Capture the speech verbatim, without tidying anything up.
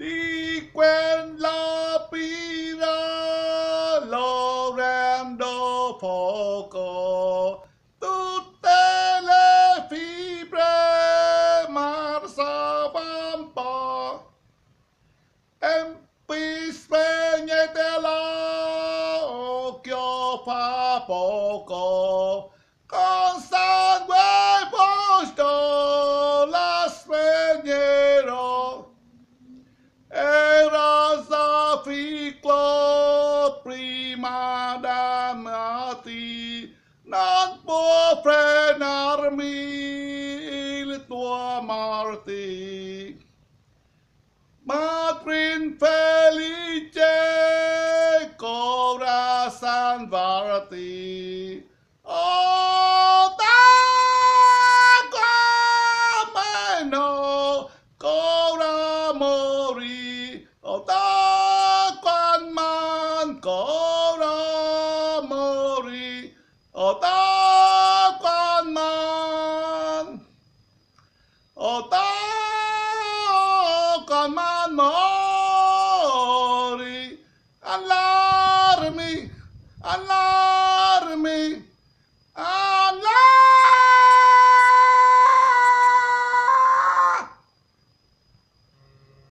Di quella pira Lorendo poco tutte le fibre marsaban po empi spegnetela occhio fa poco con sangue posto la spegnerò. Era ficlo prima d'amati, non può frenarmi il tuo amarti. Madrin felice, cora salvarti. Oh, da no, cora mori. Oh, da quan man, cora mori. Oh, da quan man. Oh, da quan man mori. Allah